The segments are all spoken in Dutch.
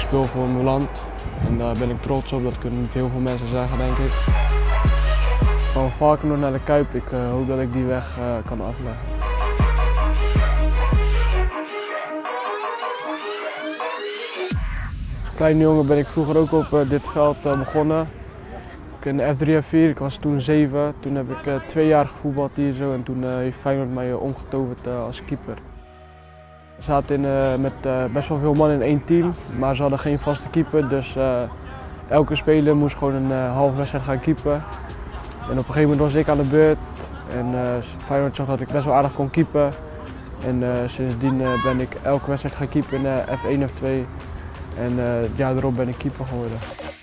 speel voor mijn land en daar ben ik trots op. Dat kunnen niet heel veel mensen zeggen, denk ik. Van Valkenoord naar de Kuip, ik hoop dat ik die weg kan afleggen. Als kleine jongen ben ik vroeger ook op dit veld begonnen. In de F3 en 4, ik was toen 7. Toen heb ik 2 jaar gevoetbald hier zo en toen heeft Feyenoord mij omgetoverd als keeper. We zaten met best wel veel mannen in één team, maar ze hadden geen vaste keeper. Dus elke speler moest gewoon een halve wedstrijd gaan keepen. En op een gegeven moment was ik aan de beurt en Feyenoord zag dat ik best wel aardig kon keepen. En sindsdien ben ik elke wedstrijd gaan keepen in F1, F2. En het jaar erop ben ik keeper geworden.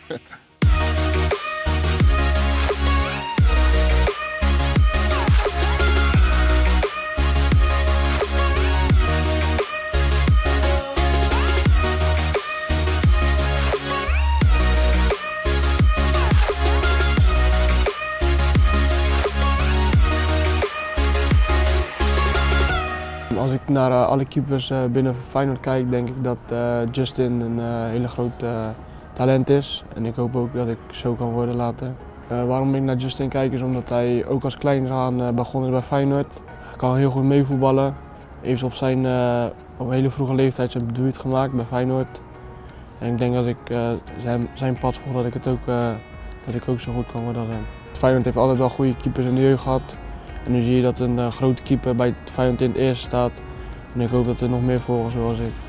Als ik naar alle keepers binnen Feyenoord kijk, denk ik dat Justin een hele groot talent is. En ik hoop ook dat ik zo kan worden later. Waarom ik naar Justin kijk is omdat hij ook als klein aan begonnen is bij Feyenoord. Hij kan heel goed meevoetballen. Heeft op een hele vroege leeftijd zijn debuut gemaakt bij Feyenoord. En ik denk dat ik zijn pad volg, dat ik ook zo goed kan worden als hem. Feyenoord heeft altijd wel goede keepers in de jeugd gehad. En nu zie je dat een grote keeper bij Feyenoord in het eerste staat. En ik hoop dat er nog meer volgen zoals ik.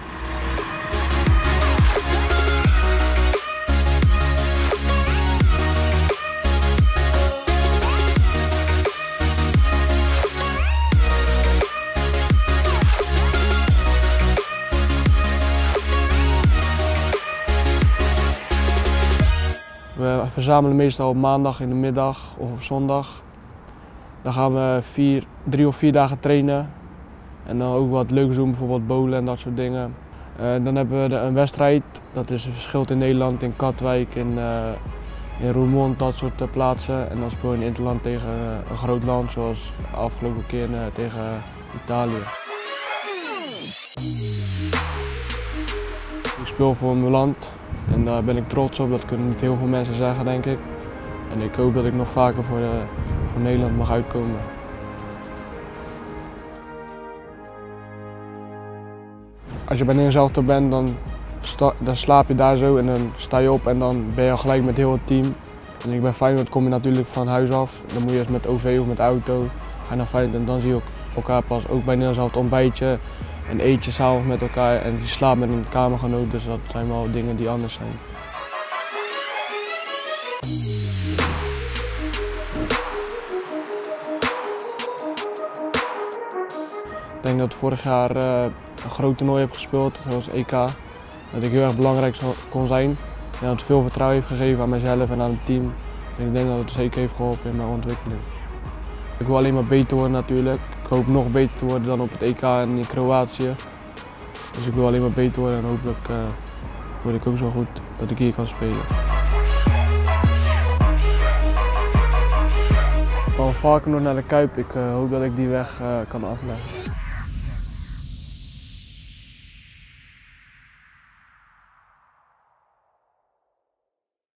We verzamelen meestal op maandag in de middag of op zondag. Dan gaan we 3 of 4 dagen trainen en dan ook wat leuks doen, bijvoorbeeld bowlen en dat soort dingen. Dan hebben we een wedstrijd, dat is verschilt in Nederland, in Katwijk, in Roermond, dat soort plaatsen. En dan speel je in interland tegen een groot land, zoals de afgelopen keer tegen Italië. Ik speel voor mijn land en daar ben ik trots op, dat kunnen niet heel veel mensen zeggen, denk ik. En ik hoop dat ik nog vaker voor Nederland mag uitkomen. Als je bij Nederland zelf bent, dan slaap je daar zo en dan sta je op en dan ben je al gelijk met heel het team. En bij Feyenoord kom je natuurlijk van huis af. Dan moet je eens met OV of met auto gaan naar Feyenoord en dan zie je elkaar pas. Ook bij Nederland zelf het ontbijtje en eet je s'avonds met elkaar en je slaapt met een kamergenoot. Dus dat zijn wel dingen die anders zijn. Ik denk dat ik vorig jaar een groot toernooi heb gespeeld, zoals EK. Dat ik heel erg belangrijk kon zijn. En dat het veel vertrouwen heeft gegeven aan mezelf en aan het team. En ik denk dat het zeker heeft geholpen in mijn ontwikkeling. Ik wil alleen maar beter worden natuurlijk. Ik hoop nog beter te worden dan op het EK in Kroatië. Dus ik wil alleen maar beter worden en hopelijk word ik ook zo goed dat ik hier kan spelen. Van Valkenoord naar de Kuip, ik hoop dat ik die weg kan afleggen.